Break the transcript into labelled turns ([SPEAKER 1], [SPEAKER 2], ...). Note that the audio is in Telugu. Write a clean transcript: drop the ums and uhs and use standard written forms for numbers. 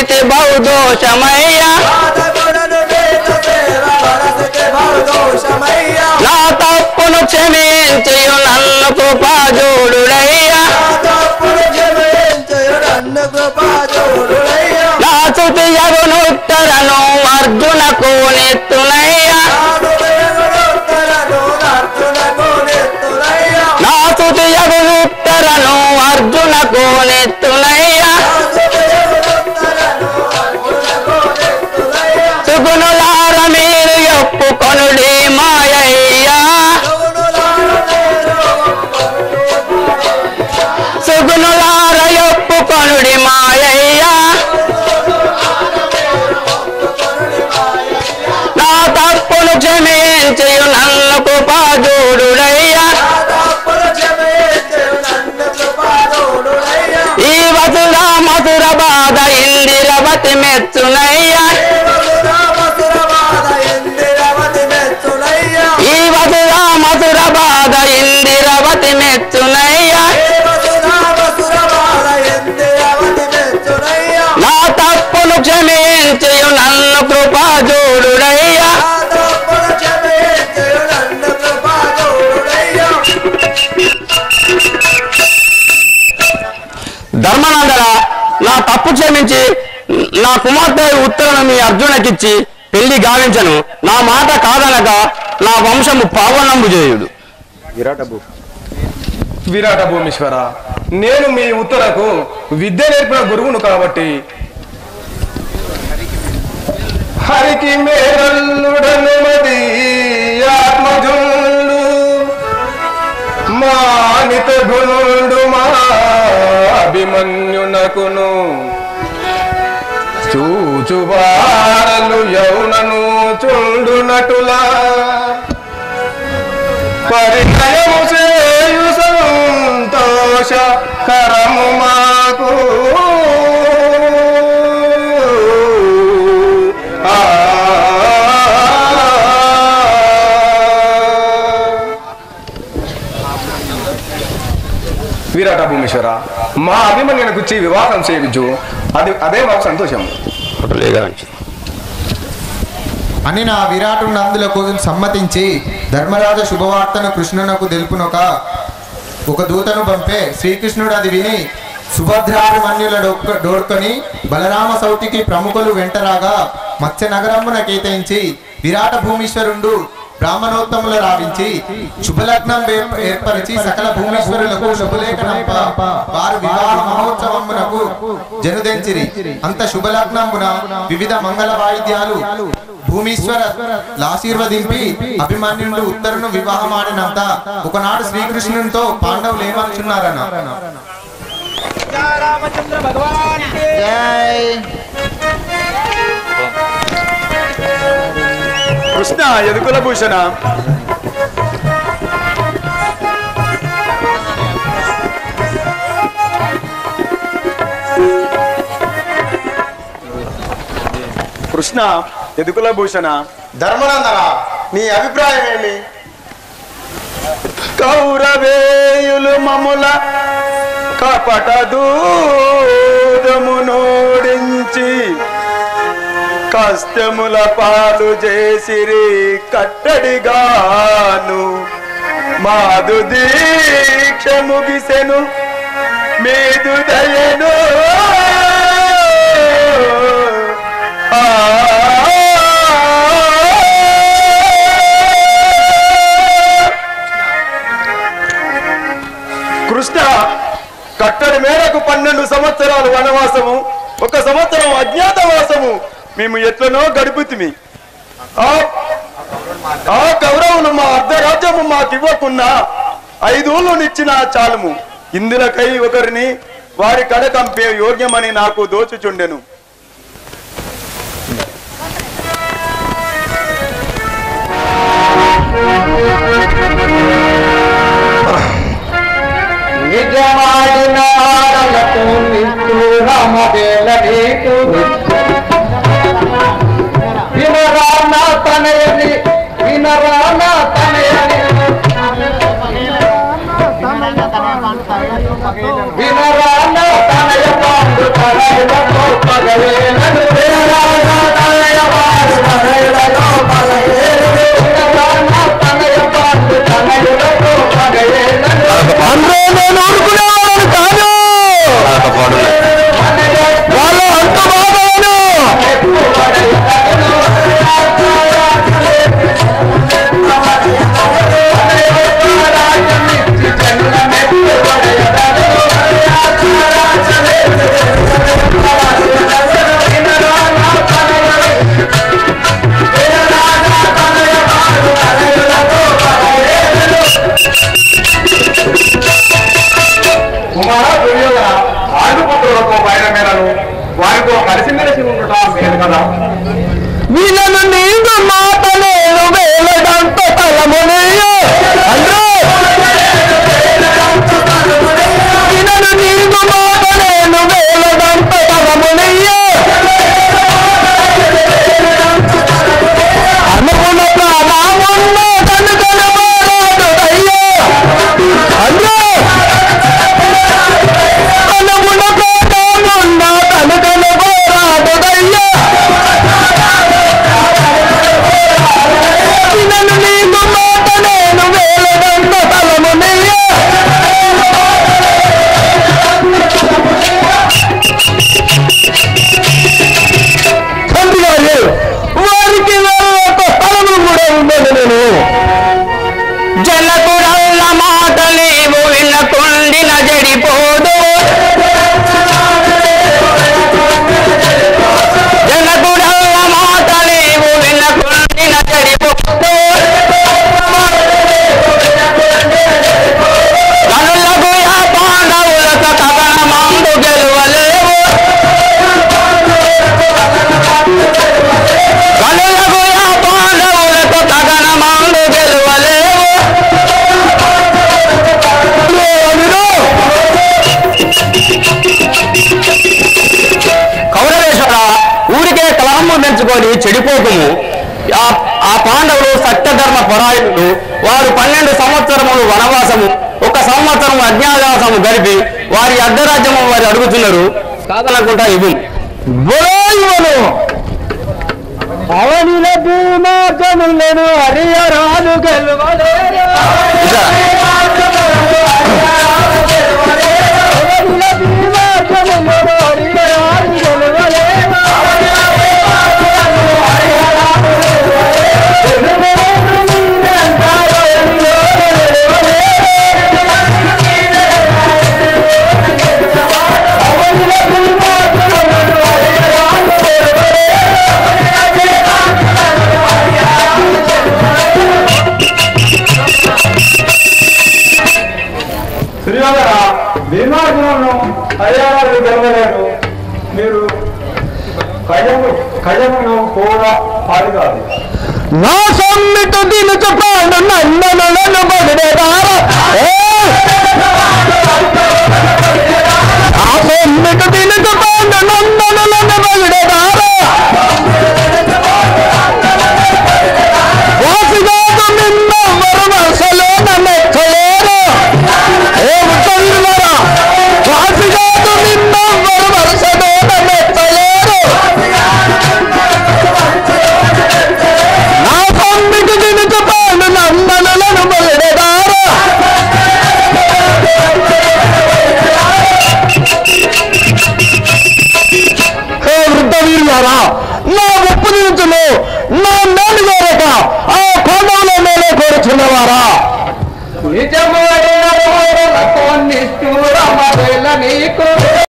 [SPEAKER 1] చేతి బహుదోషమయ్యా నా తప్పును క్షమించయు నన్ను కృపాజోడుడయ్యా నా స్తుతి యగునుత్తరను అర్జునకు నెత్తునయ్యా నా స్తుతి యగునుత్తరను అర్జునకు నెత్తునయ్యా సుగుణులార మీరు ఒప్పుకొనుడి మాయయ్యా సుగుణులార ఒప్పుకొనుడి మాయయ్యా నా తప్పును క్షమించయు నన్ను కృపాజోడుడయ్యా ఈ వసుర మధుర బాధ ఇందిరవతి మెచ్చునయ్యా ఈ వసుర మధుర బాధ ఇందిరవతి మెచ్చునయ్యా నా తప్పును క్షమించయు నన్ను కృపాజోడుడయ్యా ధర్మనందన నా తప్పు క్షమించి నా కుమార్తె ఉత్తరను మీ అర్జునకిచ్చి పెళ్లి గావించను నా మాట కాదనక నా వంశము పావనంబు చేయుడు
[SPEAKER 2] విరాట భూమీశ్వర నేను మీ ఉత్తరకు విద్య నేర్పిన గురువును కాబట్టి హరికి మేరల్లుడను మది ఆత్మజుండు మానిత గుణుడు మా అభిమన్యునకును చూచువారలు యౌనను చుండునటులా పరిణయము చేయు సంతోష కరము మాకు విరాట భూమేశ్వర మా అభిమన్యునకు ఇచ్చి వివాహం చేయించు అదే మాకు సంతోషం
[SPEAKER 3] అని నా విరాటుని అందులకు సమ్మతించి ధర్మరాజ శుభవార్తను కృష్ణునకు తెలుపునొక ఒక దూతను పంపే శ్రీకృష్ణుడు అది విని సుభద్రాభిమన్యుల డోడ్కొని బలరామ సౌతికి ప్రముఖులు వెంటరాగా మత్స్య నగరమున కేటాయించి విరాట భూమీశ్వరుండు బ్రాహ్మణోత్తముల రావించి శుభలగ్నం ఏర్పరిచి సకల భూమేశ్వరులకు శుభలేఖనంప వారు వివాహ మహోత్సవమునకు జనుదెంచిరి. అంత శుభలగ్నమున వివిధ మంగళ వాయిద్యాలు భూమీశ్వర ఆశీర్వదింపి అభిమన్యుడు ఉత్తరును వివాహమాడినంత ఒకనాడు శ్రీకృష్ణునితో పాండవులు ఏమనుచున్నారన్న
[SPEAKER 2] కృష్ణ యదుకుల భూషణ కృష్ణ యదుకుల భూషణ
[SPEAKER 3] ధర్మనందన నీ అభిప్రాయం ఏమి?
[SPEAKER 2] కౌరవేయులు మముల కపట దూరమునోడించి కష్టముల పాలు చేసిరి కట్టడిగాను మాదు దీక్ష ముగిసెను మీదు దయను కృష్ణ కట్టడి మేరకు 12 సంవత్సరాలు వనవాసము 1 సంవత్సరం అజ్ఞాతవాసము మేము ఎట్లనో గడుపుతిమి. ఆ గౌరవను మా అర్ధరాజ్యము మాకివ్వకున్నా 5 ఊళ్ళునిచ్చిన చాలుము. ఇందులకై ఒకరిని వారి కడకంపే యోగ్యమని నాకు దోచుచుండెను.
[SPEAKER 1] నిజమాడిన ఆడలకు నిష్ఠూరమదేల నీకు వినరాన తనయని వినరాన తనయని వినరాన తనయ పాండు తనయలకు పగలేన
[SPEAKER 4] వారితో కలిసిమెలిసి ఉండటం మేలు కదా.
[SPEAKER 1] వీళ్ళను నీకు మాట నేను వేలడంత తలమునయ్య వీళ్ళను నీకు మాట నేను వేలడంత తలమునయ్య అనుకున్న ప్రాణమున్న కనుకన మారాడు అయ్యో అయ్యో అనుకున్న ప్రాణమున్న కనుకన మారాడు అయ్యో నన్ను నీకు మాట నేను వేలడంత తలమునయ్య తండ్రి గారు వారికి వేలడంత స్థలము కూడా ఉండదు. నేను జనకుడల్ల మాట లేవు వినకుండిన జడిపోదు జనకుడల్ల మాట లేవు వినకుండిన జడిపోదు కనులకు యా పాండవులకు తగన మాండు గెలువలేవు కనులకు యా పాండవులకు తగన మాండు గెలువలేవు కౌరవేశ్వర ఊరికే కలహము పెంచుకొని చెడిపోకుము. ఆ పాండవులు సత్యధర్మ పరాయణులు. వారు 12 సంవత్సరములు వనవాసము 1 సంవత్సరం అజ్ఞాతవాసము గడిపి వారి అర్ధరాజ్యము వారు అడుగుతున్నారు. కాదనకుండా ఇది అవనిల భీమార్జనులను హరియరాలు గెలువలేరు
[SPEAKER 4] శ్రీవాదరా భీమార్జునులను హరియాణాలు గెలవలేరు. మీరు ఖజమును కూడా పాడి కాదు.
[SPEAKER 1] నా సొమ్మిటు దినుచు పాడు నందనులను బడిదారా నా సొమ్మిటు దినుచు పాడు నందనులను బడిదారా వాసిగాకు నిన్న వరవసలో నమ్మెచ్చలేరు ఏ ఉత్తరులరా వాసిగాకు నిన్న వరవసలో నమ్మెచ్చలేరు నా సొమ్మిటు దినుచు పాడు నందనులను బడిదారా వృద్ధవీరులారా నా ఉప్పు దినుచులు నా మేలు కోరక ఆ పాండవుల మేలే కోరుచున్నవారా
[SPEAKER 4] నిజమైన నిష్ఠూరమదేల నీకు